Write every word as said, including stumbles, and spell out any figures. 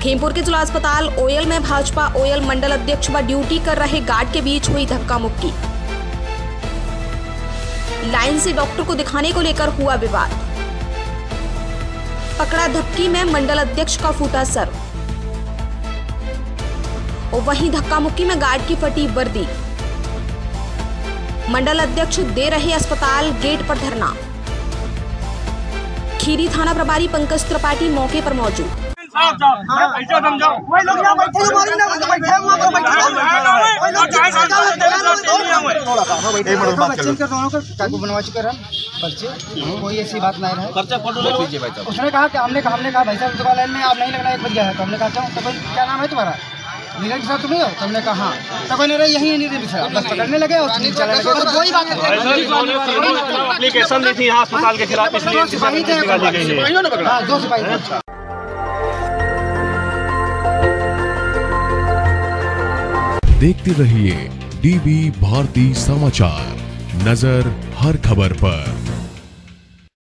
लखीमपुर के जिला अस्पताल ओयल में भाजपा ओयल मंडल अध्यक्ष व ड्यूटी कर रहे गार्ड के बीच हुई धक्का मुक्की। लाइन से डॉक्टर को दिखाने को लेकर हुआ विवाद। पकड़ा धक्की में मंडल अध्यक्ष का फूटा सर और वहीं धक्का मुक्की में गार्ड की फटी वर्दी। मंडल अध्यक्ष दे रहे अस्पताल गेट पर धरना। खीरी थाना प्रभारी पंकज त्रिपाठी मौके पर मौजूद। कोई ऐसी बात नहीं है। उसने कहा कि हमने कहा हमने कहा भाई साहब दुकान लाइन में आप नहीं लगना एक बज गया है। तो हमने कहा तो क्या नाम है तुम्हारा? नीरज साहब तुम ही हो? तो हमने कहा हाँ। तो कोई नहीं रही यही नीरज साहब बस पकड़ने लगे और चलने लगे। तो कोई बात नहीं। एप्लीकेशन दी थी यहाँ अस्पताल के खिलाफ इसलिए सिपाही थे। हाँ दो सिपाही। देखते रहिए डीबी भारती समाचार, नजर हर खबर पर।